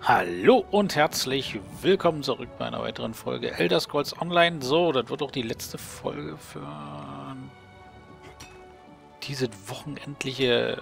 Hallo und herzlich willkommen zurück bei einer weiteren Folge Elder Scrolls Online. So, das wird auch die letzte Folge für diese wochenendliche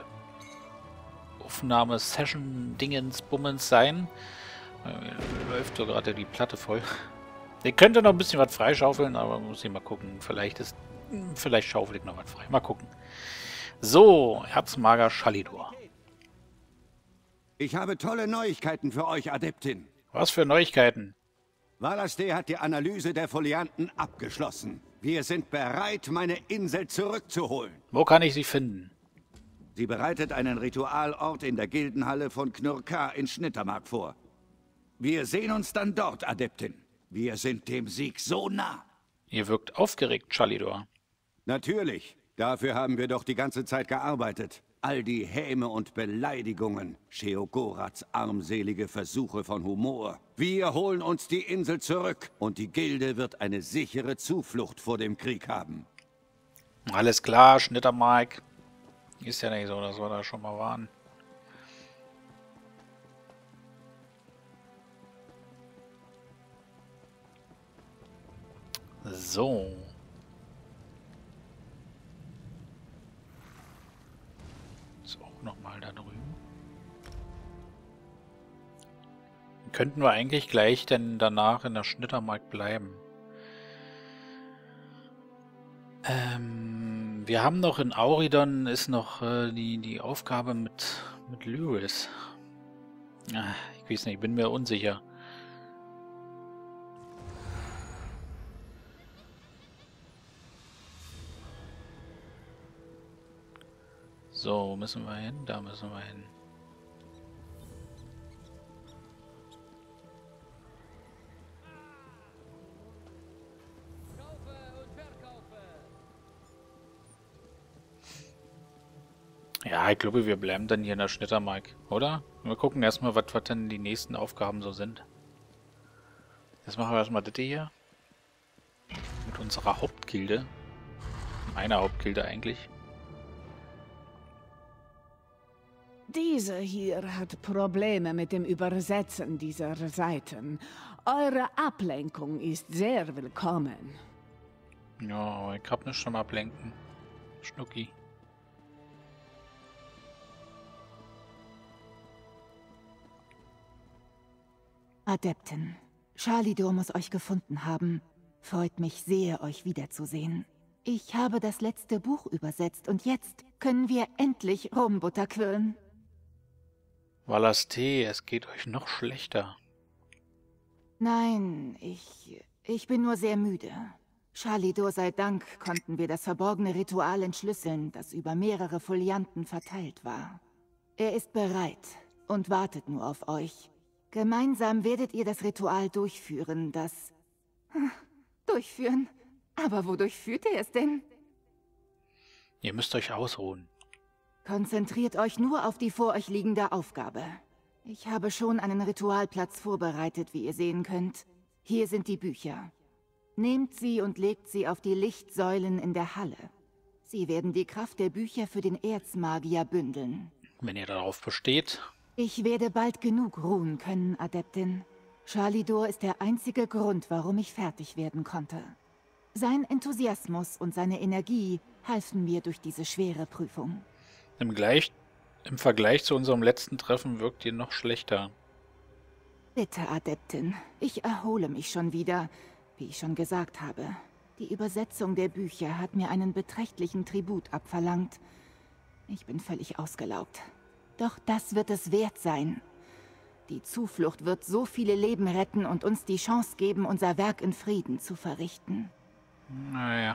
Aufnahme-Session-Dingens-Bummens sein. Läuft so gerade die Platte voll. Ich könnte noch ein bisschen was freischaufeln, aber muss ich mal gucken. Vielleicht schaufel ich noch was frei. Mal gucken. So, Herzmager Shalidor. Ich habe tolle Neuigkeiten für euch, Adeptin. Was für Neuigkeiten? Valaste hat die Analyse der Folianten abgeschlossen. Wir sind bereit, meine Insel zurückzuholen. Wo kann ich sie finden? Sie bereitet einen Ritualort in der Gildenhalle von Knurkar in Schnittermark vor. Wir sehen uns dann dort, Adeptin. Wir sind dem Sieg so nah. Ihr wirkt aufgeregt, Shalidor. Natürlich. Dafür haben wir doch die ganze Zeit gearbeitet. All die Häme und Beleidigungen, Sheogorats armselige Versuche von Humor. Wir holen uns die Insel zurück und die Gilde wird eine sichere Zuflucht vor dem Krieg haben. Alles klar, Schnittermark. Ist ja nicht so, dass wir da schon mal waren. So. Nochmal da drüben. Könnten wir eigentlich gleich denn danach in der Schnittermark bleiben. Wir haben noch in Auridon ist noch die Aufgabe mit Lyrith. Ich weiß nicht, ich bin mir unsicher. So, wo müssen wir hin? Da müssen wir hin. Ja, ich glaube, wir bleiben dann hier in der Schnittermark, oder? Wir gucken erstmal, was denn die nächsten Aufgaben so sind. Jetzt machen wir erstmal das hier. Mit unserer Hauptgilde. Meiner Hauptgilde eigentlich. Diese hier hat Probleme mit dem Übersetzen dieser Seiten. Eure Ablenkung ist sehr willkommen. Ja, ich hab nicht schon mal ablenken. Schnucki. Adepten, Shalidor muss euch gefunden haben. Freut mich sehr, euch wiederzusehen. Ich habe das letzte Buch übersetzt und jetzt können wir endlich Rumbutter quirlen. Valaste, es geht euch noch schlechter. Nein, ich bin nur sehr müde. Shalidor sei Dank konnten wir das verborgene Ritual entschlüsseln, das über mehrere Folianten verteilt war. Er ist bereit und wartet nur auf euch. Gemeinsam werdet ihr das Ritual durchführen, das... Durchführen? Aber wodurch führt er es denn? Ihr müsst euch ausruhen. Konzentriert euch nur auf die vor euch liegende Aufgabe. Ich habe schon einen Ritualplatz vorbereitet, wie ihr sehen könnt. Hier sind die Bücher. Nehmt sie und legt sie auf die Lichtsäulen in der Halle. Sie werden die Kraft der Bücher für den Erzmagier bündeln. Wenn ihr darauf besteht. Ich werde bald genug ruhen können, Adeptin. Shalidor ist der einzige Grund, warum ich fertig werden konnte. Sein Enthusiasmus und seine Energie halfen mir durch diese schwere Prüfung. Im Vergleich zu unserem letzten Treffen wirkt ihr noch schlechter. Bitte, Adeptin, ich erhole mich schon wieder, wie ich schon gesagt habe. Die Übersetzung der Bücher hat mir einen beträchtlichen Tribut abverlangt. Ich bin völlig ausgelaugt. Doch das wird es wert sein. Die Zuflucht wird so viele Leben retten und uns die Chance geben, unser Werk in Frieden zu verrichten. Naja.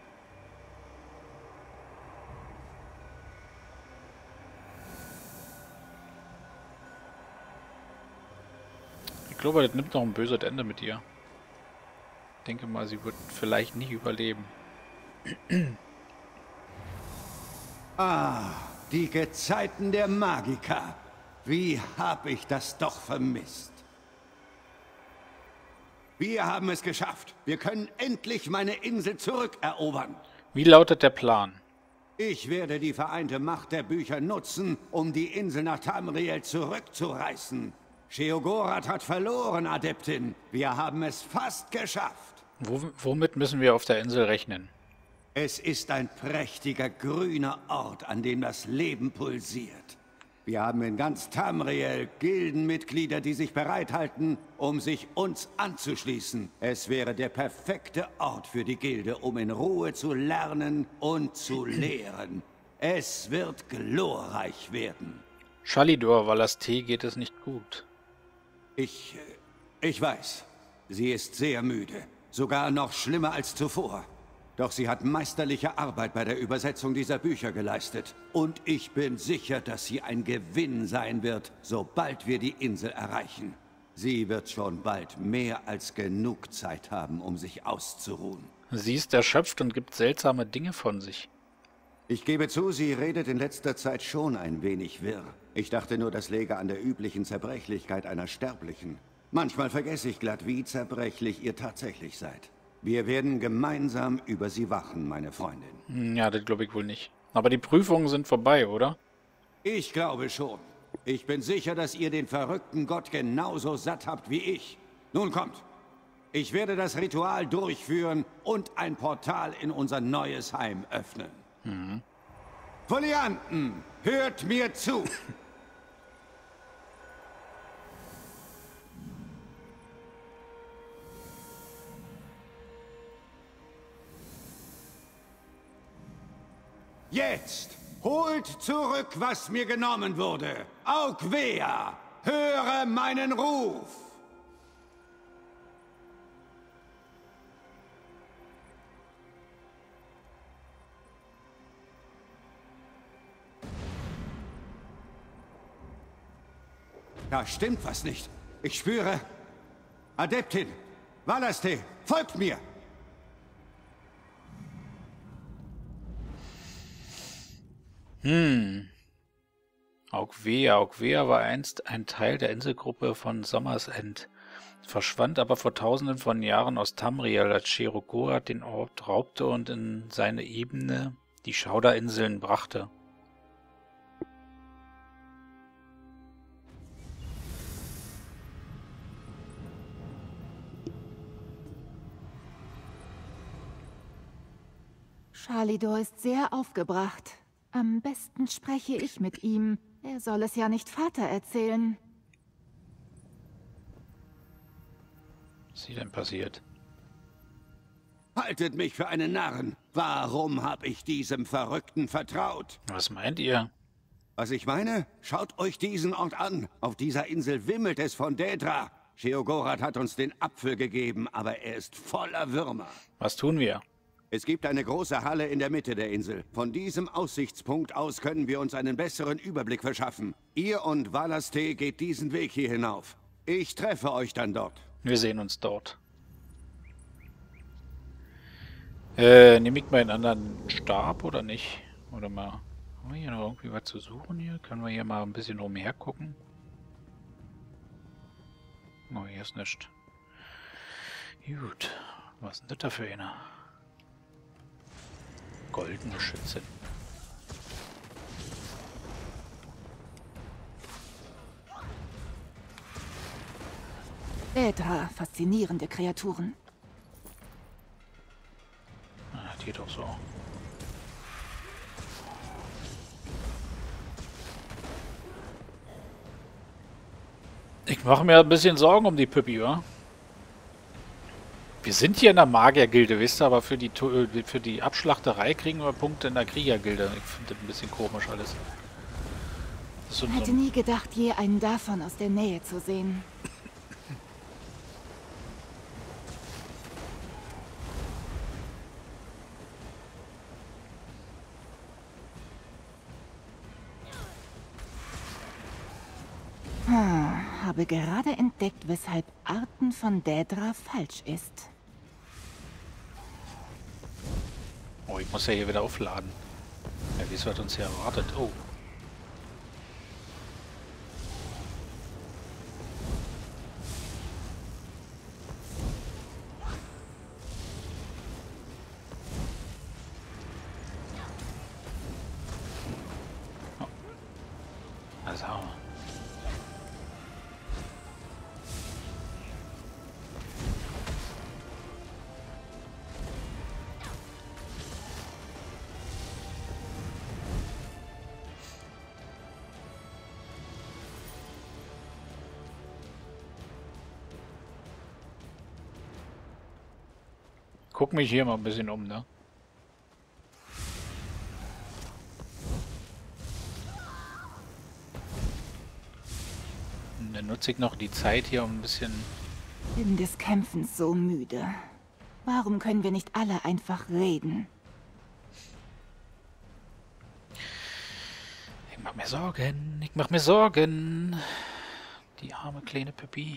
Ich glaube, das nimmt noch ein böses Ende mit ihr. Ich denke mal, sie wird vielleicht nicht überleben. Die Gezeiten der Magiker. Wie hab ich das doch vermisst. Wir haben es geschafft. Wir können endlich meine Insel zurückerobern. Wie lautet der Plan? Ich werde die vereinte Macht der Bücher nutzen, um die Insel nach Tamriel zurückzureißen. Sheogorath hat verloren, Adeptin. Wir haben es fast geschafft. Womit müssen wir auf der Insel rechnen? Es ist ein prächtiger grüner Ort, an dem das Leben pulsiert. Wir haben in ganz Tamriel Gildenmitglieder, die sich bereithalten, um sich uns anzuschließen. Es wäre der perfekte Ort für die Gilde, um in Ruhe zu lernen und zu lehren. Es wird glorreich werden. Shalidor Valasté geht es nicht gut. Ich weiß. Sie ist sehr müde. Sogar noch schlimmer als zuvor. Doch sie hat meisterliche Arbeit bei der Übersetzung dieser Bücher geleistet. Und ich bin sicher, dass sie ein Gewinn sein wird, sobald wir die Insel erreichen. Sie wird schon bald mehr als genug Zeit haben, um sich auszuruhen. Sie ist erschöpft und gibt seltsame Dinge von sich. Ich gebe zu, sie redet in letzter Zeit schon ein wenig wirr. Ich dachte nur, das läge an der üblichen Zerbrechlichkeit einer Sterblichen. Manchmal vergesse ich glatt, wie zerbrechlich ihr tatsächlich seid. Wir werden gemeinsam über sie wachen, meine Freundin. Ja, das glaube ich wohl nicht. Aber die Prüfungen sind vorbei, oder? Ich glaube schon. Ich bin sicher, dass ihr den verrückten Gott genauso satt habt wie ich. Nun kommt. Ich werde das Ritual durchführen und ein Portal in unser neues Heim öffnen. Folianten, hört mir zu! Jetzt! Holt zurück, was mir genommen wurde! Augwea! Höre meinen Ruf! Da stimmt was nicht. Ich spüre... Adeptin! Valasté! Folgt mir! Augwea war einst ein Teil der Inselgruppe von Sommer's End, verschwand aber vor tausenden von Jahren aus Tamriel, als Sheogorath den Ort raubte und in seine Ebene die Schauder-Inseln brachte. Shalidor ist sehr aufgebracht. Am besten spreche ich mit ihm. Er soll es ja nicht Vater erzählen. Was ist hier denn passiert? Haltet mich für einen Narren. Warum habe ich diesem Verrückten vertraut? Was meint ihr? Was ich meine? Schaut euch diesen Ort an. Auf dieser Insel wimmelt es von Daedra. Sheogorath hat uns den Apfel gegeben, aber er ist voller Würmer. Was tun wir? Es gibt eine große Halle in der Mitte der Insel. Von diesem Aussichtspunkt aus können wir uns einen besseren Überblick verschaffen. Ihr und Valasté geht diesen Weg hier hinauf. Ich treffe euch dann dort. Wir sehen uns dort. Nehme ich mal einen anderen Stab oder nicht? Oder mal... Haben wir hier noch irgendwie was zu suchen hier? Können wir hier mal ein bisschen umher gucken? Oh, hier ist nichts. Gut. Was ist denn das da für eine? Goldene Schütze. Daedra, faszinierende Kreaturen. Ah, die doch so. Ich mache mir ein bisschen Sorgen um die Püppi, wa? Wir sind hier in der Magiergilde, wisst ihr, aber für die Abschlachterei kriegen wir Punkte in der Kriegergilde. Ich finde das ein bisschen komisch alles. Ich hätte nie gedacht, je einen davon aus der Nähe zu sehen. Habe gerade entdeckt, weshalb Arten von Daedra falsch ist. Oh, ich muss ja hier wieder aufladen. Ja, wie wird uns hier erwartet? Oh. Oh. Also. gucke mich hier mal ein bisschen um, ne? Und dann nutze ich noch die Zeit hier, um ein bisschen... Bin des Kämpfens so müde. Warum können wir nicht alle einfach reden? Ich mach mir Sorgen, ich mach mir Sorgen. Die arme kleine Pippi.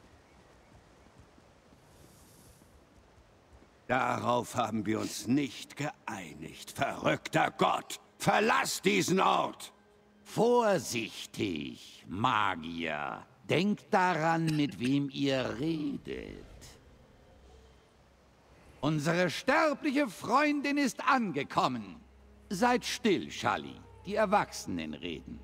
Darauf haben wir uns nicht geeinigt. Verrückter Gott! Verlass diesen Ort! Vorsichtig, Magier. Denkt daran, mit wem ihr redet. Unsere sterbliche Freundin ist angekommen. Seid still, Schalli. Die Erwachsenen reden.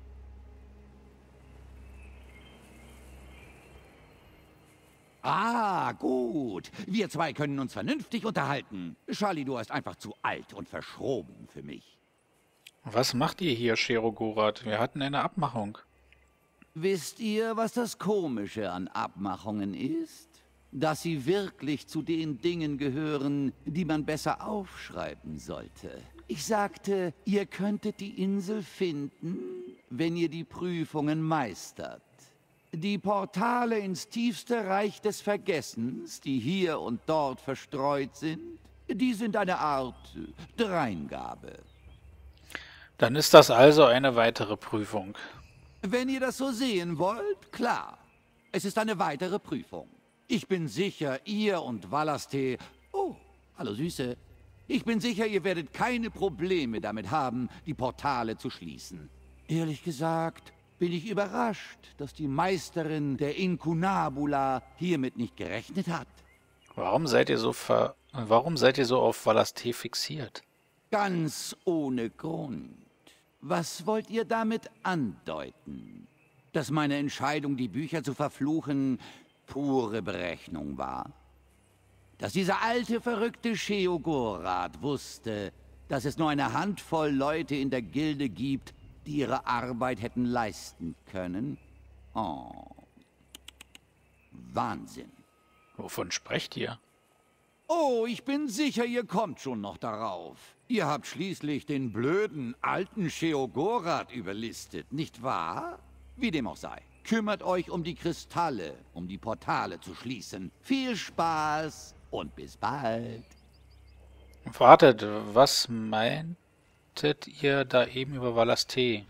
Ah, gut. Wir zwei können uns vernünftig unterhalten. Schalli, du hast einfach zu alt und verschroben für mich. Was macht ihr hier, Sherogorath? Wir hatten eine Abmachung. Wisst ihr, was das Komische an Abmachungen ist? Dass sie wirklich zu den Dingen gehören, die man besser aufschreiben sollte. Ich sagte, ihr könntet die Insel finden, wenn ihr die Prüfungen meistert. Die Portale ins tiefste Reich des Vergessens, die hier und dort verstreut sind, die sind eine Art Dreingabe. Dann ist das also eine weitere Prüfung. Wenn ihr das so sehen wollt, klar. Es ist eine weitere Prüfung. Ich bin sicher, ihr und Valaste... Oh, hallo Süße. Ich bin sicher, ihr werdet keine Probleme damit haben, die Portale zu schließen. Ehrlich gesagt, bin ich überrascht, dass die Meisterin der Incunabula hiermit nicht gerechnet hat. Warum seid ihr so auf Valaste fixiert? Ganz ohne Grund. Was wollt ihr damit andeuten? Dass meine Entscheidung, die Bücher zu verfluchen, pure Berechnung war? Dass dieser alte, verrückte Sheogorath wusste, dass es nur eine Handvoll Leute in der Gilde gibt, die ihre Arbeit hätten leisten können? Oh. Wahnsinn. Wovon sprecht ihr? Oh, ich bin sicher, ihr kommt schon noch darauf. Ihr habt schließlich den blöden, alten Sheogorath überlistet, nicht wahr? Wie dem auch sei. Kümmert euch um die Kristalle, um die Portale zu schließen. Viel Spaß und bis bald. Wartet, was meintet ihr da eben über Valaste?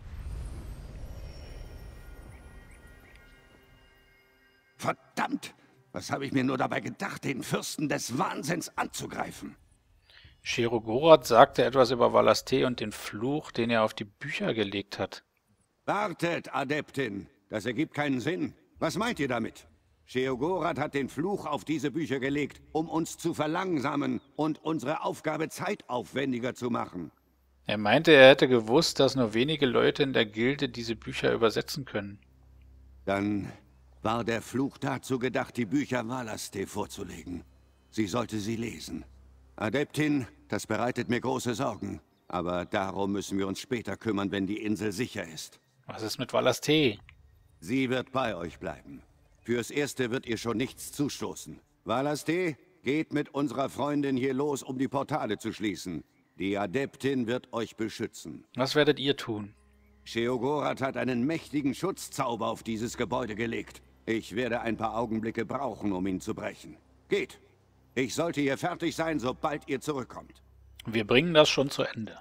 Verdammt! Was habe ich mir nur dabei gedacht, den Fürsten des Wahnsinns anzugreifen? Sheogorath sagte etwas über Valaste und den Fluch, den er auf die Bücher gelegt hat. Wartet, Adeptin! Das ergibt keinen Sinn. Was meint ihr damit? Sheogorath hat den Fluch auf diese Bücher gelegt, um uns zu verlangsamen und unsere Aufgabe zeitaufwendiger zu machen. Er meinte, er hätte gewusst, dass nur wenige Leute in der Gilde diese Bücher übersetzen können. Dann war der Fluch dazu gedacht, die Bücher Valaste vorzulegen. Sie sollte sie lesen. Adeptin, das bereitet mir große Sorgen. Aber darum müssen wir uns später kümmern, wenn die Insel sicher ist. Was ist mit Valaste? Sie wird bei euch bleiben. Fürs Erste wird ihr schon nichts zustoßen. Valaste, geht mit unserer Freundin hier los, um die Portale zu schließen. Die Adeptin wird euch beschützen. Was werdet ihr tun? Sheogorath hat einen mächtigen Schutzzauber auf dieses Gebäude gelegt. Ich werde ein paar Augenblicke brauchen, um ihn zu brechen. Geht! Ich sollte hier fertig sein, sobald ihr zurückkommt. Wir bringen das schon zu Ende.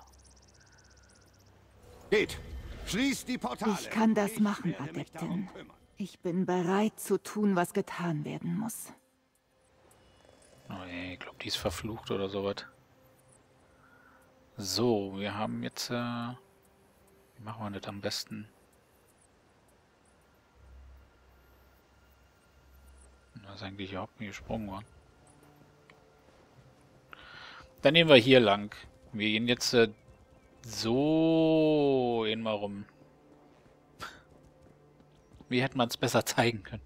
Geht! Schließt die Portale! Ich kann das machen, Ich werde mich darum Adeptin. kümmern. Ich bin bereit zu tun, was getan werden muss. Oh je, ich glaube, die ist verflucht oder sowas. So, wir haben jetzt... wie machen wir das am besten? Das ist eigentlich überhaupt nicht gesprungen worden. Dann nehmen wir hier lang. Wir gehen jetzt so hin mal rum. Wie hätte man es besser zeigen können?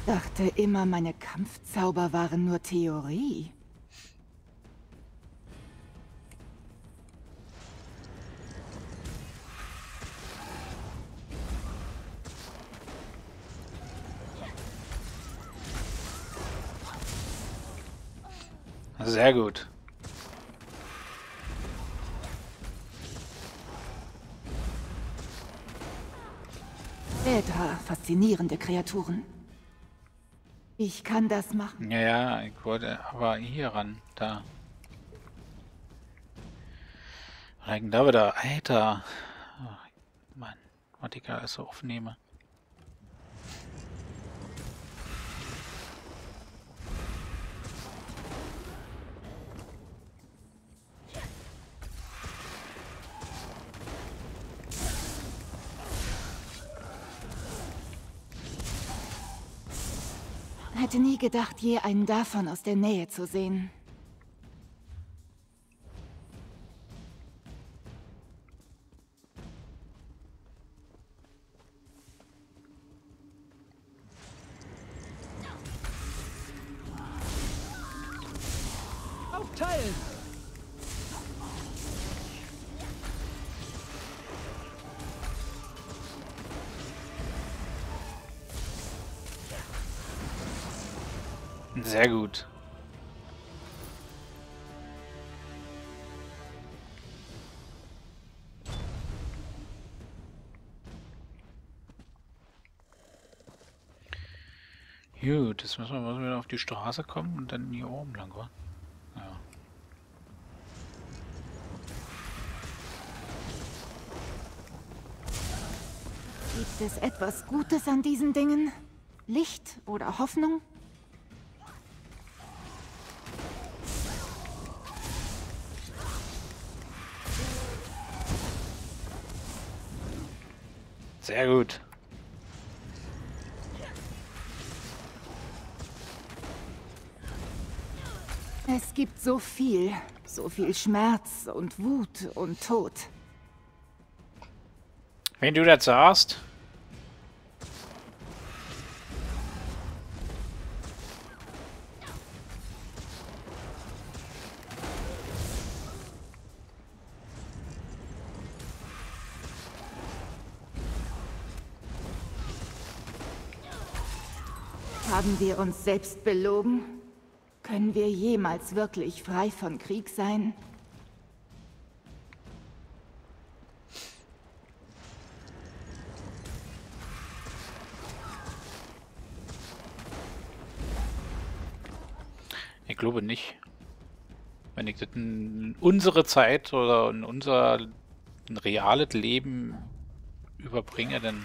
dachte immer, meine Kampfzauber waren nur Theorie. Sehr gut. Daedra, faszinierende Kreaturen. Ich kann das machen. Ja, ja, ich wollte aber hier ran. Da. Was liegt denn da wieder? Alter. Oh, Mann. Was ich alles so aufnehme. Hätte nie gedacht, je einen davon aus der Nähe zu sehen. Aufteilen! Sehr gut. Gut, jetzt müssen wir wieder auf die Straße kommen und dann hier oben lang, wa? Ja. Gibt es etwas Gutes an diesen Dingen? Licht oder Hoffnung? Sehr gut. Es gibt so viel Schmerz und Wut und Tod. Wenn du das sagst. Haben wir uns selbst belogen? Können wir jemals wirklich frei von Krieg sein? Ich glaube nicht. Wenn ich das in unsere Zeit oder in unser reales Leben überbringe, dann...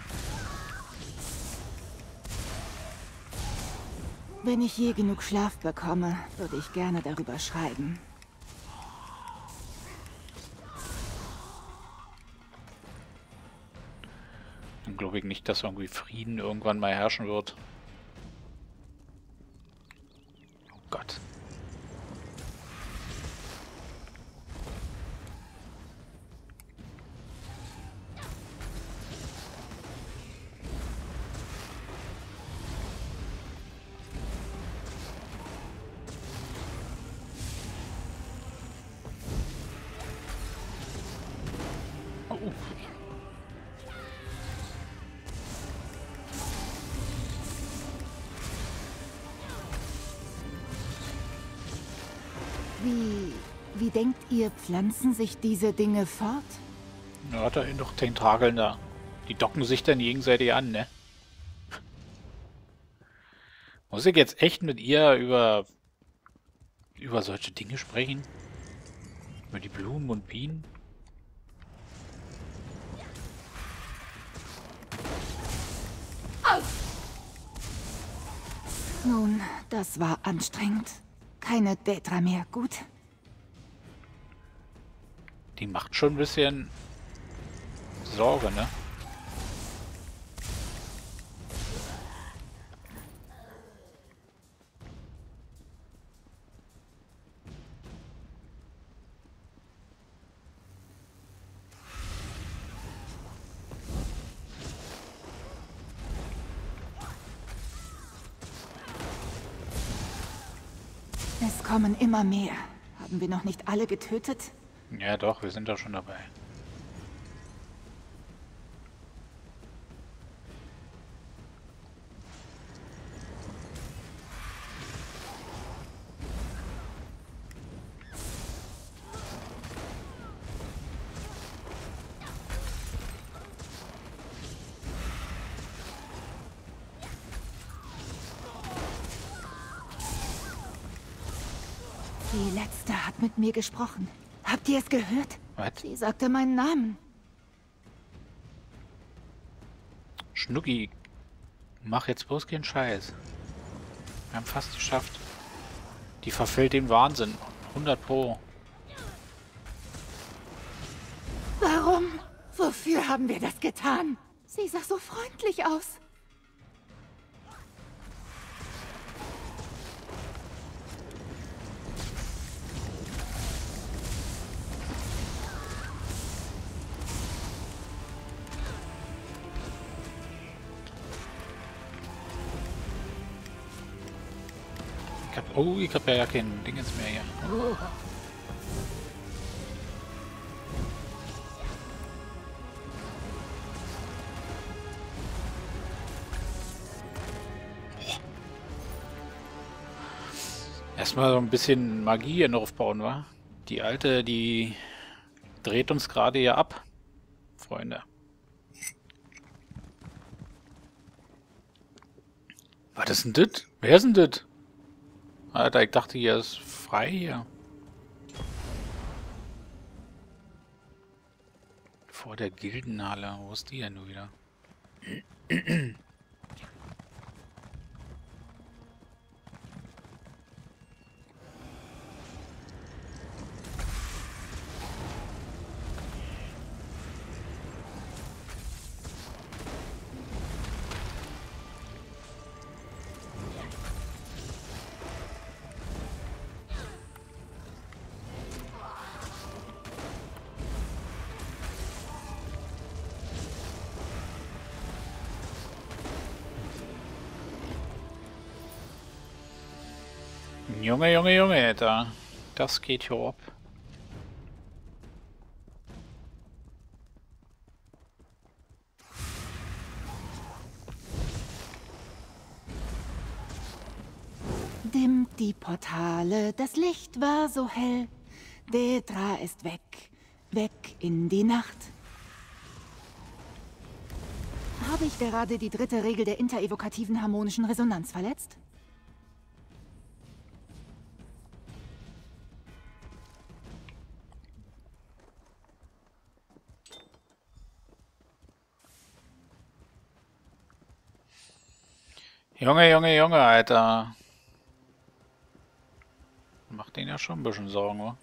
Wenn ich je genug Schlaf bekomme, würde ich gerne darüber schreiben. Dann glaube ich nicht, dass irgendwie Frieden irgendwann mal herrschen wird. Oh Gott. Wie denkt ihr, pflanzen sich diese Dinge fort? Ja, hat er noch Tentakeln da. Die docken sich dann gegenseitig an, ne? Muss ich jetzt echt mit ihr über solche Dinge sprechen? Über die Blumen und Bienen? Nun, das war anstrengend. Keine Daedra mehr, gut? Die macht schon ein bisschen Sorge, ne? Es kommen immer mehr. Haben wir noch nicht alle getötet? Ja doch, wir sind da schon dabei. Die Letzte hat mit mir gesprochen. Habt ihr es gehört? Was? Sie sagte meinen Namen. Schnucki, mach jetzt bloß keinen Scheiß. Wir haben fast geschafft. Die verfällt den Wahnsinn. 100 Pro. Warum? Wofür haben wir das getan? Sie sah so freundlich aus. Ich hab ja kein Ding jetzt mehr hier. Oh. Erstmal so ein bisschen Magie hier noch aufbauen, wa? Die alte, die dreht uns gerade hier ab, Freunde. Was ist denn das? Wer ist denn das? Alter, ich dachte, hier ist frei hier. Vor der Gildenhalle. Wo ist die denn nur wieder? Junge, Junge, Junge, das geht hier ab. Dimmt die Portale, das Licht war so hell. Dedra ist weg, weg in die Nacht. Habe ich gerade die 3. Regel der interevokativen harmonischen Resonanz verletzt? Junge, Junge, Junge, Alter. Macht den ja schon ein bisschen Sorgen, wa?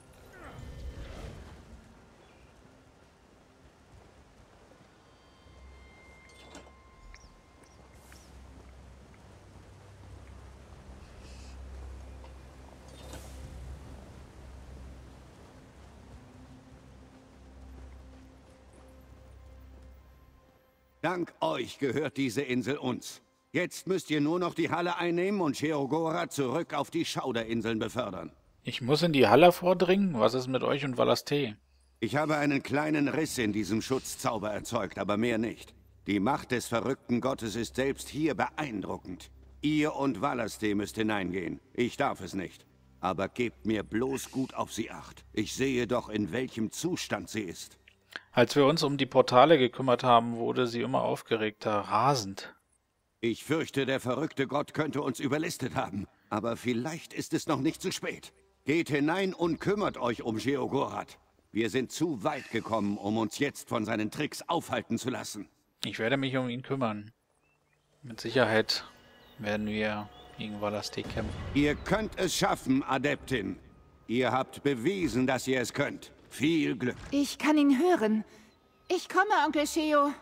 Dank euch gehört diese Insel uns. Jetzt müsst ihr nur noch die Halle einnehmen und Sheogorath zurück auf die Schauderinseln befördern. Ich muss in die Halle vordringen? Was ist mit euch und Valasté? Ich habe einen kleinen Riss in diesem Schutzzauber erzeugt, aber mehr nicht. Die Macht des verrückten Gottes ist selbst hier beeindruckend. Ihr und Valasté müsst hineingehen. Ich darf es nicht. Aber gebt mir bloß gut auf sie Acht. Ich sehe doch, in welchem Zustand sie ist. Als wir uns um die Portale gekümmert haben, wurde sie immer aufgeregter, rasend. Ich fürchte, der verrückte Gott könnte uns überlistet haben. Aber vielleicht ist es noch nicht zu spät. Geht hinein und kümmert euch um Sheogorath. Wir sind zu weit gekommen, um uns jetzt von seinen Tricks aufhalten zu lassen. Ich werde mich um ihn kümmern. Mit Sicherheit werden wir gegen Valasté kämpfen. Ihr könnt es schaffen, Adeptin. Ihr habt bewiesen, dass ihr es könnt. Viel Glück. Ich kann ihn hören. Ich komme, Onkel Sheo.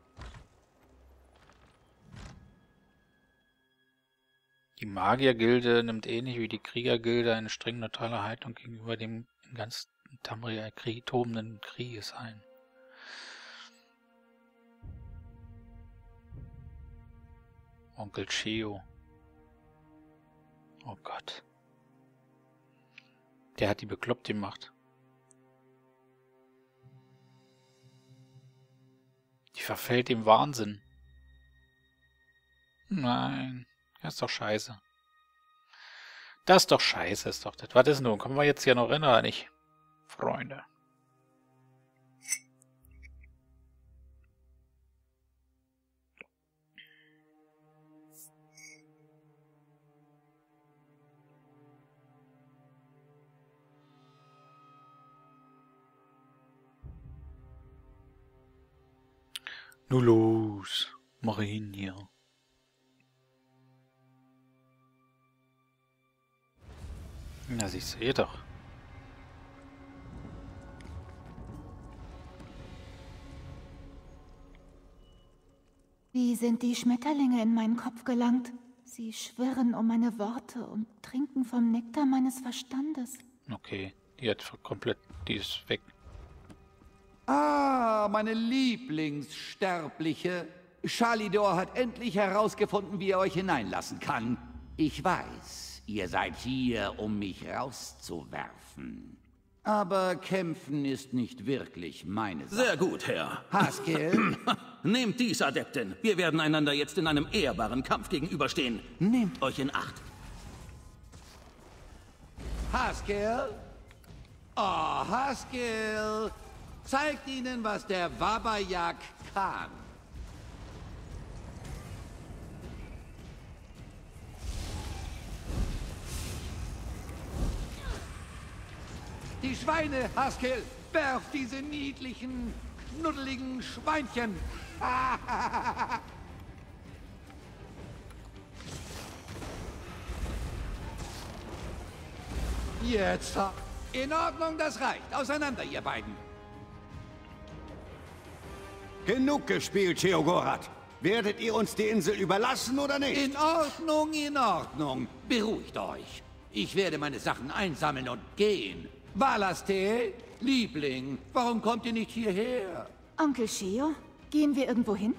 Die Magiergilde nimmt ähnlich wie die Kriegergilde eine streng neutrale Haltung gegenüber dem in ganz Tamriel tobenden Krieges ein. Onkel Sheo. Oh Gott. Der hat die bekloppt gemacht. Die verfällt dem Wahnsinn. Nein, das ist doch scheiße. Das ist doch scheiße, ist doch das. Was ist nun? Kommen wir jetzt hier noch rein oder nicht? Freunde. Nur los. Mach hin hier. Na, siehst du, doch. Wie sind die Schmetterlinge in meinen Kopf gelangt? Sie schwirren um meine Worte und trinken vom Nektar meines Verstandes. Okay, die hat komplett, die ist weg. Ah, meine Lieblingssterbliche. Shalidor hat endlich herausgefunden, wie er euch hineinlassen kann. Ich weiß, ihr seid hier, um mich rauszuwerfen. Aber kämpfen ist nicht wirklich meine Sache. Sehr gut, Herr. Haskell, Nehmt dies, Adeptin. Wir werden einander jetzt in einem ehrbaren Kampf gegenüberstehen. Nehmt euch in Acht. Haskell? Oh, Haskell! Zeigt ihnen, was der Wabayak kann. Die Schweine, Haskell! Werf diese niedlichen, knuddeligen Schweinchen! Jetzt. In Ordnung, das reicht. Auseinander, ihr beiden. Genug gespielt, Sheogorath. Werdet ihr uns die Insel überlassen oder nicht? In Ordnung, in Ordnung. Beruhigt euch. Ich werde meine Sachen einsammeln und gehen. Valaste, Liebling, warum kommt ihr nicht hierher? Onkel Sheo, gehen wir irgendwo hin?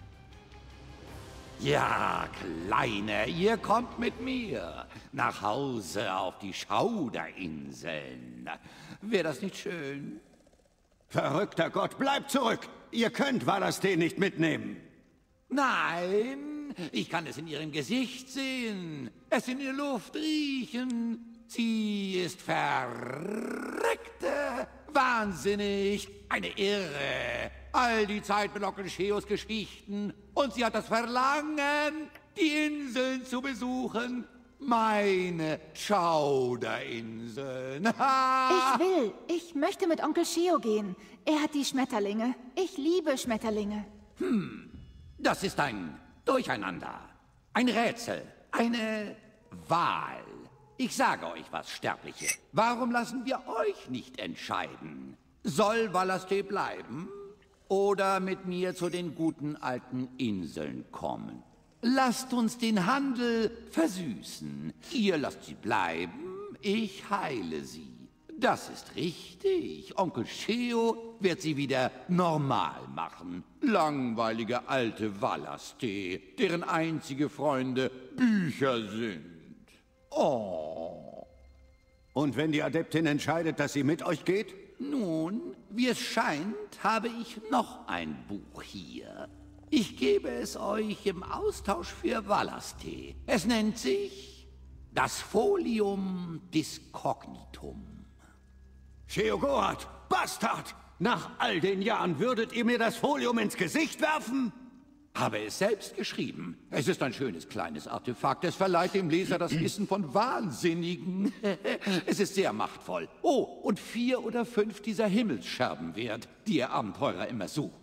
Ja, Kleine, ihr kommt mit mir. Nach Hause auf die Schauderinseln. Wäre das nicht schön? Verrückter Gott, bleibt zurück! Ihr könnt Valaste nicht mitnehmen. Nein, ich kann es in ihrem Gesicht sehen. Es in der Luft riechen. Sie ist verreckte, wahnsinnig, eine Irre. All die Zeit mit Onkel Sheos Geschichten. Und sie hat das Verlangen, die Inseln zu besuchen. Meine Schauderinseln. Ich möchte mit Onkel Sheo gehen. Er hat die Schmetterlinge. Ich liebe Schmetterlinge. Das ist ein Durcheinander. Ein Rätsel. Eine Wahl. Ich sage euch was, Sterbliche. Warum lassen wir euch nicht entscheiden? Soll Valaste bleiben oder mit mir zu den guten alten Inseln kommen? Lasst uns den Handel versüßen. Ihr lasst sie bleiben, ich heile sie. Das ist richtig. Onkel Sheo wird sie wieder normal machen. Langweilige alte Valaste, deren einzige Freunde Bücher sind. Oh. Und wenn die Adeptin entscheidet, dass sie mit euch geht? Nun, wie es scheint, habe ich noch ein Buch hier. Ich gebe es euch im Austausch für Valaste. Es nennt sich das Folium Discognitum. Sheogorath, Bastard! Nach all den Jahren würdet ihr mir das Folium ins Gesicht werfen? Habe es selbst geschrieben. Es ist ein schönes kleines Artefakt. Es verleiht dem Leser das Wissen von Wahnsinnigen. Es ist sehr machtvoll. Oh, und 4 oder 5 dieser Himmelsscherben wert, die ihr Abenteurer immer sucht.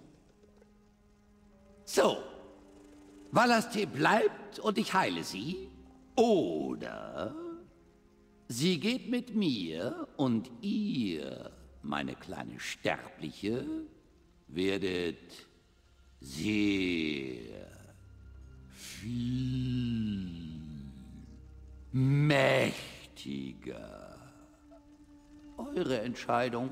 So. Valaste bleibt und ich heile sie. Oder sie geht mit mir und ihr, meine kleine Sterbliche, werdet sehr viel mächtiger. Eure Entscheidung.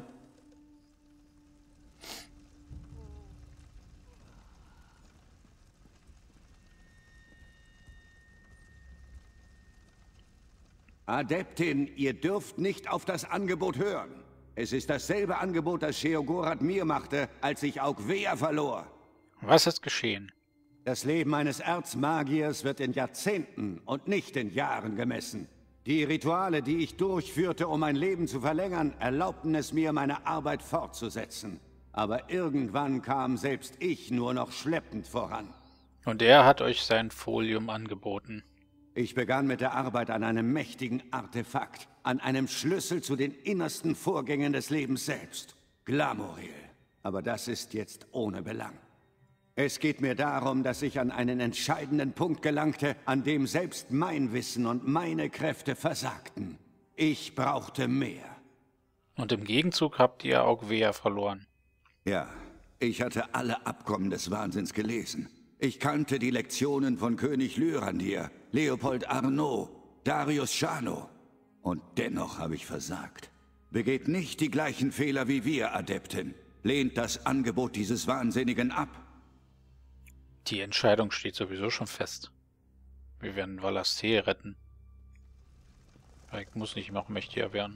Adeptin, ihr dürft nicht auf das Angebot hören. Es ist dasselbe Angebot, das Sheogorath mir machte, als ich Augwea verlor. Was ist geschehen? Das Leben eines Erzmagiers wird in Jahrzehnten und nicht in Jahren gemessen. Die Rituale, die ich durchführte, um mein Leben zu verlängern, erlaubten es mir, meine Arbeit fortzusetzen. Aber irgendwann kam selbst ich nur noch schleppend voran. Und er hat euch sein Folium angeboten. Ich begann mit der Arbeit an einem mächtigen Artefakt, an einem Schlüssel zu den innersten Vorgängen des Lebens selbst. Glamoril. Aber das ist jetzt ohne Belang. Es geht mir darum, dass ich an einen entscheidenden Punkt gelangte, an dem selbst mein Wissen und meine Kräfte versagten. Ich brauchte mehr. Und im Gegenzug habt ihr Augwea verloren. Ja, ich hatte alle Abkommen des Wahnsinns gelesen. Ich kannte die Lektionen von König Lyrandir, Leopold Arnaud, Darius Shano. Und dennoch habe ich versagt. Begeht nicht die gleichen Fehler wie wir, Adeptin. Lehnt das Angebot dieses Wahnsinnigen ab. Die Entscheidung steht sowieso schon fest. Wir werden Valisthea retten. Ich muss nicht noch mächtiger werden.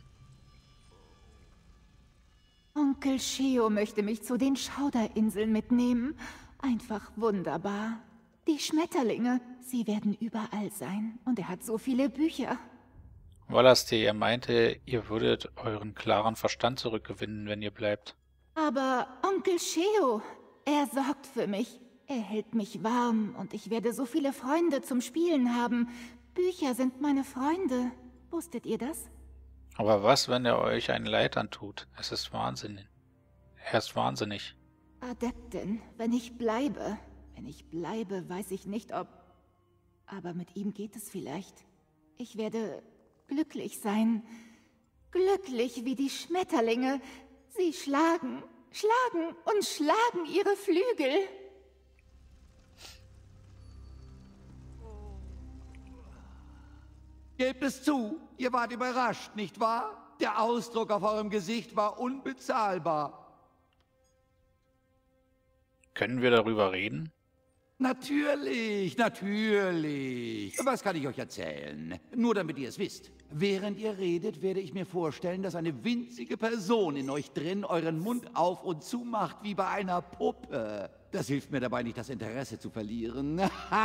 Onkel Sheo möchte mich zu den Schauderinseln mitnehmen. Einfach wunderbar. Die Schmetterlinge, sie werden überall sein. Und er hat so viele Bücher. Valisthea, er meinte, ihr würdet euren klaren Verstand zurückgewinnen, wenn ihr bleibt. Aber Onkel Sheo, er sorgt für mich. Er hält mich warm und ich werde so viele Freunde zum Spielen haben. Bücher sind meine Freunde. Wusstet ihr das? Aber was, wenn er euch ein Leid antut? Es ist Wahnsinn. Er ist wahnsinnig. Adeptin, wenn ich bleibe, weiß ich nicht, ob... Aber mit ihm geht es vielleicht. Ich werde glücklich sein. Glücklich wie die Schmetterlinge. Sie schlagen, schlagen und schlagen ihre Flügel. Gebt es zu, ihr wart überrascht, nicht wahr? Der Ausdruck auf eurem Gesicht war unbezahlbar. Können wir darüber reden? Natürlich, natürlich. Was kann ich euch erzählen? Nur damit ihr es wisst. Während ihr redet, werde ich mir vorstellen, dass eine winzige Person in euch drin euren Mund auf und zu macht wie bei einer Puppe. Das hilft mir dabei nicht, das Interesse zu verlieren.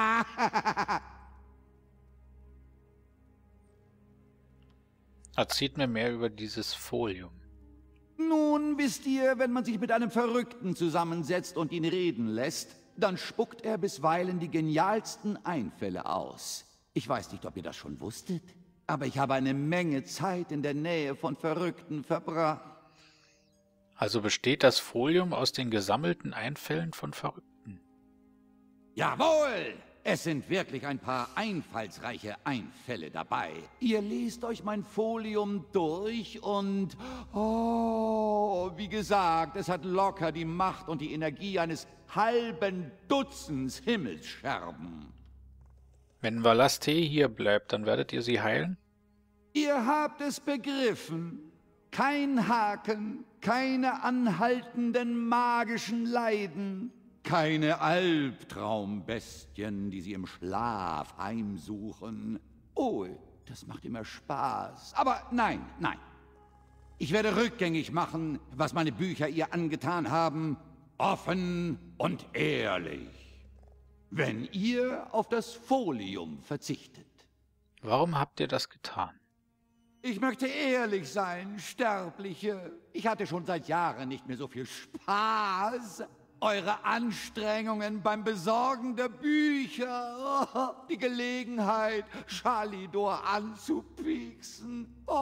Erzählt mir mehr über dieses Folium. Nun, wisst ihr, wenn man sich mit einem Verrückten zusammensetzt und ihn reden lässt, dann spuckt er bisweilen die genialsten Einfälle aus. Ich weiß nicht, ob ihr das schon wusstet, aber ich habe eine Menge Zeit in der Nähe von Verrückten verbracht. Also besteht das Folium aus den gesammelten Einfällen von Verrückten? Jawohl! Es sind wirklich ein paar einfallsreiche Einfälle dabei. Ihr lest euch mein Folium durch und... Oh, wie gesagt, es hat locker die Macht und die Energie eines halben Dutzends Himmelsscherben. Wenn Valisthea hier bleibt, dann werdet ihr sie heilen? Ihr habt es begriffen. Kein Haken, keine anhaltenden magischen Leiden. Keine Albtraumbestien, die sie im Schlaf heimsuchen. Oh, das macht immer Spaß. Aber nein, nein. Ich werde rückgängig machen, was meine Bücher ihr angetan haben. Offen und ehrlich. Wenn ihr auf das Folium verzichtet. Warum habt ihr das getan? Ich möchte ehrlich sein, Sterbliche. Ich hatte schon seit Jahren nicht mehr so viel Spaß. Eure Anstrengungen beim Besorgen der Bücher, die Gelegenheit, Shalidor anzupieksen.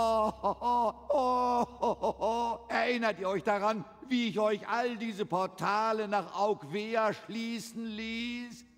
Erinnert ihr euch daran, wie ich euch all diese Portale nach Augwea schließen ließ?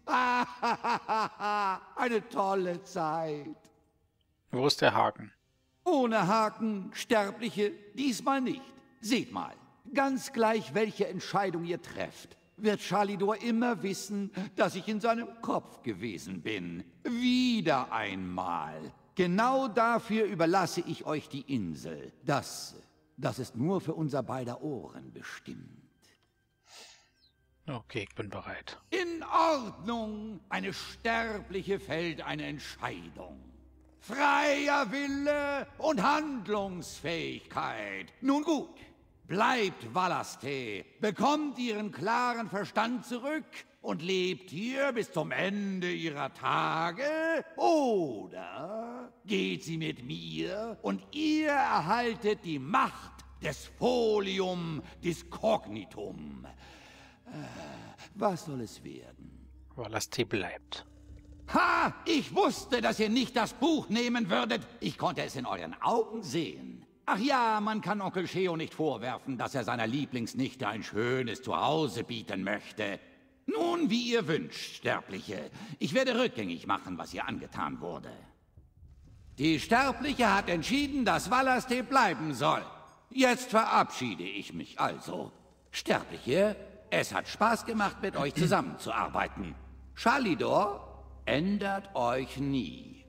Eine tolle Zeit. Wo ist der Haken? Ohne Haken, Sterbliche, diesmal nicht. Seht mal. Ganz gleich, welche Entscheidung ihr trefft, wird Shalidor immer wissen, dass ich in seinem Kopf gewesen bin. Wieder einmal. Genau dafür überlasse ich euch die Insel. Das ist nur für unser beider Ohren bestimmt. Okay, ich bin bereit. In Ordnung. Eine Sterbliche fällt eine Entscheidung. Freier Wille und Handlungsfähigkeit. Nun gut, bleibt Valaste, bekommt ihren klaren Verstand zurück und lebt hier bis zum Ende ihrer Tage, oder geht sie mit mir und ihr erhaltet die Macht des Folium Discognitum. Was soll es werden? Valaste bleibt. Ha! Ich wusste, dass ihr nicht das Buch nehmen würdet. Ich konnte es in euren Augen sehen. Ach ja, man kann Onkel Cheo nicht vorwerfen, dass er seiner Lieblingsnichte ein schönes Zuhause bieten möchte. Nun, wie ihr wünscht, Sterbliche. Ich werde rückgängig machen, was ihr angetan wurde. Die Sterbliche hat entschieden, dass Valaste bleiben soll. Jetzt verabschiede ich mich also. Sterbliche, es hat Spaß gemacht, mit euch zusammenzuarbeiten. Shalidor ändert euch nie.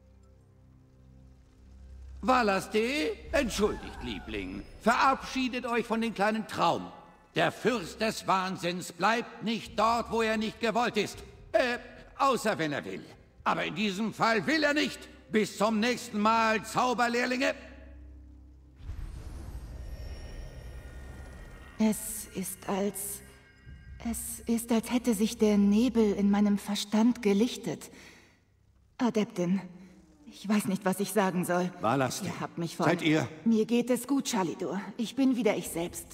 Valaste, entschuldigt, Liebling. Verabschiedet euch von dem kleinen Traum. Der Fürst des Wahnsinns bleibt nicht dort, wo er nicht gewollt ist. Außer wenn er will. Aber in diesem Fall will er nicht. Bis zum nächsten Mal, Zauberlehrlinge. Es ist, als hätte sich der Nebel in meinem Verstand gelichtet. Adeptin, ich weiß nicht, was ich sagen soll. Valaste, Ihr habt mich von... seid ihr? Mir geht es gut, Shalidor. Ich bin wieder ich selbst.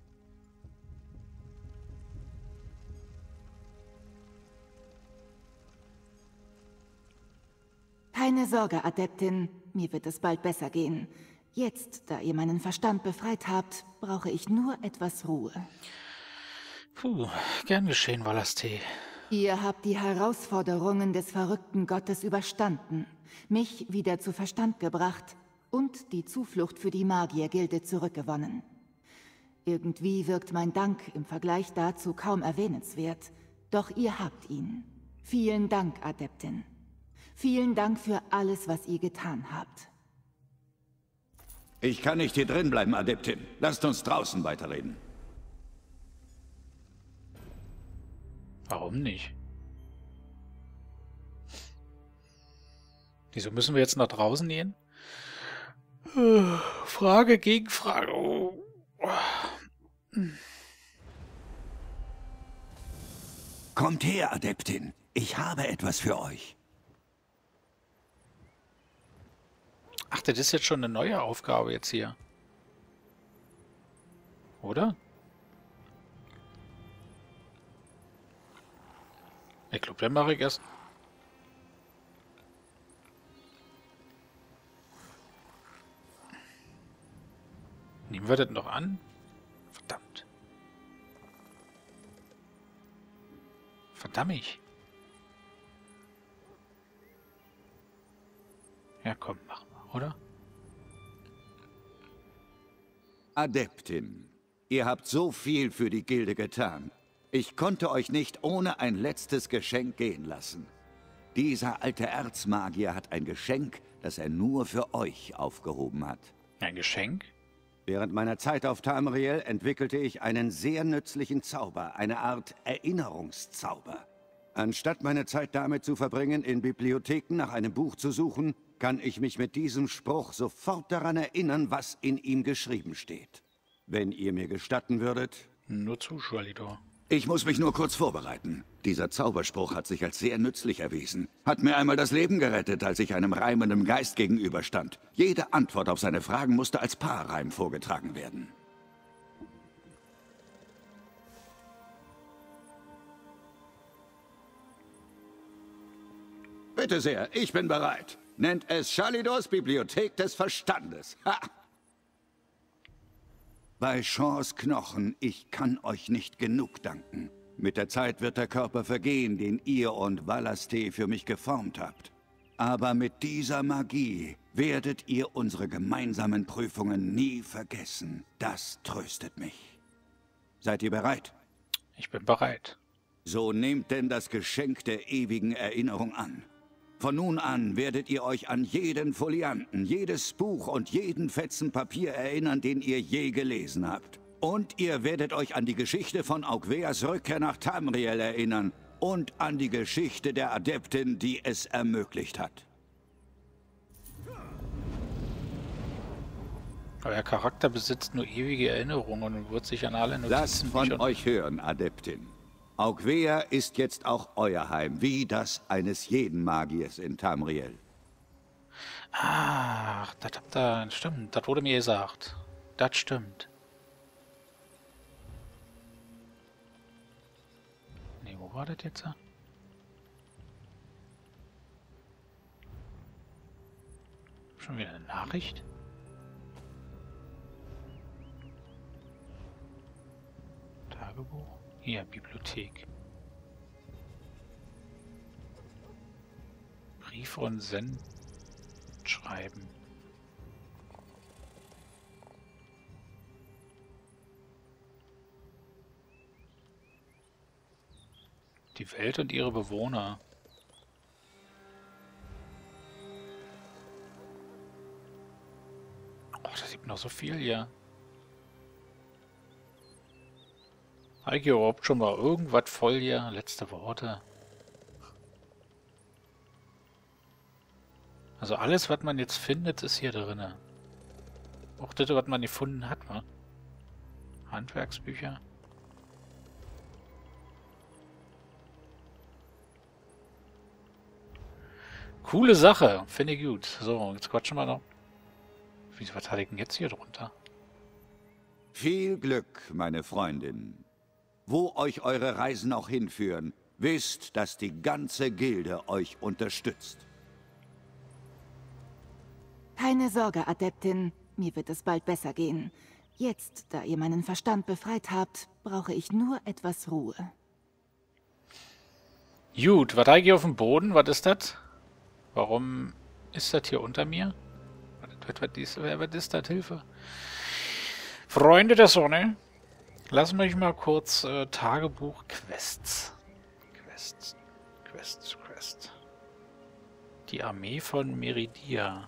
Keine Sorge, Adeptin. Mir wird es bald besser gehen. Jetzt, da ihr meinen Verstand befreit habt, brauche ich nur etwas Ruhe. Puh, gern geschehen, Valaste. Ihr habt die Herausforderungen des verrückten Gottes überstanden, mich wieder zu Verstand gebracht und die Zuflucht für die Magiergilde zurückgewonnen. Irgendwie wirkt mein Dank im Vergleich dazu kaum erwähnenswert, doch ihr habt ihn. Vielen Dank, Adeptin. Vielen Dank für alles, was ihr getan habt. Ich kann nicht hier drin bleiben, Adeptin. Lasst uns draußen weiterreden. Warum nicht? Wieso müssen wir jetzt nach draußen gehen? Frage gegen Frage. Oh. Kommt her, Adeptin. Ich habe etwas für euch. Ach, das ist jetzt schon eine neue Aufgabe jetzt hier. Oder? Ich glaube, dann mache ich erst... Nehmen wir das noch an? Verdammt. Verdammt. Ja, komm, machen wir, oder? Adeptin, ihr habt so viel für die Gilde getan. Ich konnte euch nicht ohne ein letztes Geschenk gehen lassen. Dieser alte Erzmagier hat ein Geschenk, das er nur für euch aufgehoben hat. Ein Geschenk? Während meiner Zeit auf Tamriel entwickelte ich einen sehr nützlichen Zauber, eine Art Erinnerungszauber. Anstatt meine Zeit damit zu verbringen, in Bibliotheken nach einem Buch zu suchen, kann ich mich mit diesem Spruch sofort daran erinnern, was in ihm geschrieben steht. Wenn ihr mir gestatten würdet... Nur zu, Shalidor. Ich muss mich nur kurz vorbereiten. Dieser Zauberspruch hat sich als sehr nützlich erwiesen. Hat mir einmal das Leben gerettet, als ich einem reimenden Geist gegenüberstand. Jede Antwort auf seine Fragen musste als Paarreim vorgetragen werden. Bitte sehr, ich bin bereit. Nennt es Shalidors Bibliothek des Verstandes. Ha! Bei Chance Knochen, ich kann euch nicht genug danken. Mit der Zeit wird der Körper vergehen, den ihr und Valaste für mich geformt habt. Aber mit dieser Magie werdet ihr unsere gemeinsamen Prüfungen nie vergessen. Das tröstet mich. Seid ihr bereit? Ich bin bereit. So nehmt denn das Geschenk der ewigen Erinnerung an. Von nun an werdet ihr euch an jeden Folianten, jedes Buch und jeden Fetzen Papier erinnern, den ihr je gelesen habt. Und ihr werdet euch an die Geschichte von Aukveas Rückkehr nach Tamriel erinnern und an die Geschichte der Adeptin, die es ermöglicht hat. Euer Charakter besitzt nur ewige Erinnerungen und wird sich an alle Lasst von Notizenbücher... euch hören, Adeptin. Augwea ist jetzt auch euer Heim, wie das eines jeden Magiers in Tamriel. Ach, das stimmt. Das wurde mir gesagt. Das stimmt. Nee, wo war das jetzt? Schon wieder eine Nachricht? Tagebuch? Hier, Bibliothek. Briefe und Sendschreiben. Die Welt und ihre Bewohner. Oh, das gibt noch so viel hier. Habe ich hier überhaupt schon mal irgendwas voll hier? Letzte Worte. Also alles, was man jetzt findet, ist hier drin. Auch das, was man gefunden hat, wa? Handwerksbücher. Coole Sache, finde ich gut. So, jetzt quatschen wir noch. Was hatte ich denn jetzt hier drunter? Viel Glück, meine Freundin. Wo euch eure Reisen auch hinführen, wisst, dass die ganze Gilde euch unterstützt. Keine Sorge, Adeptin. Mir wird es bald besser gehen. Jetzt, da ihr meinen Verstand befreit habt, brauche ich nur etwas Ruhe. Gut, was habe ich hier auf dem Boden? Was ist das? Warum ist das hier unter mir? Was ist das? Hilfe. Freunde der Sonne, lassen wir mal kurz Tagebuch Quests. Quest. Die Armee von Meridia.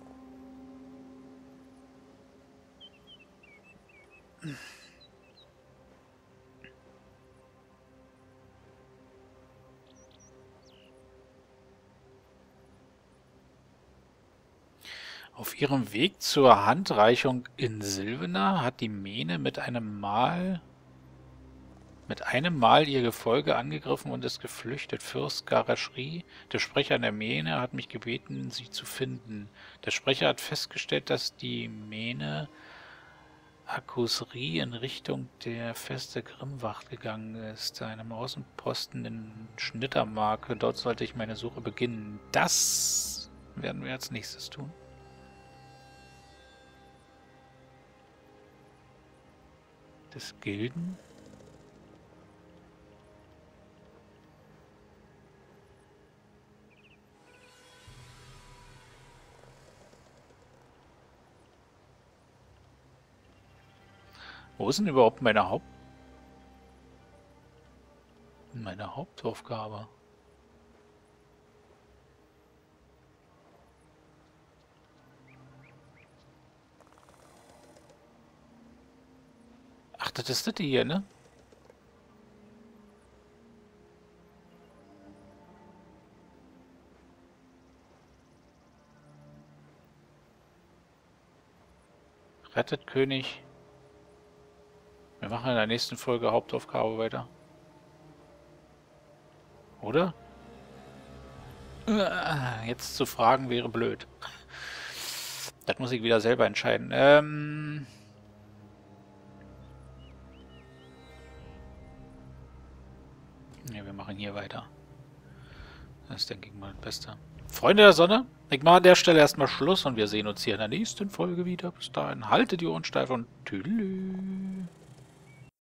Auf ihrem Weg zur Handreichung in Silvenar hat die Mene mit einem Mal ihr Gefolge angegriffen und ist geflüchtet. Fürst Garashri, der Sprecher der Mene, hat mich gebeten, sie zu finden. Der Sprecher hat festgestellt, dass die Mene Akusri in Richtung der Feste Grimwacht gegangen ist, einem Außenposten in Schnittermark. Dort sollte ich meine Suche beginnen. Das werden wir als nächstes tun. Des Gilden. Wo ist denn überhaupt meine Hauptaufgabe? Ach, das ist das hier, ne? Rettet König. Wir machen in der nächsten Folge Hauptaufgabe weiter. Oder? Jetzt zu fragen wäre blöd. Das muss ich wieder selber entscheiden. Ne, wir machen hier weiter. Das ist, denke ich mal, das Beste. Freunde der Sonne, ich mache an der Stelle erstmal Schluss und wir sehen uns hier in der nächsten Folge wieder. Bis dahin, haltet die Ohren steif und tüdelü.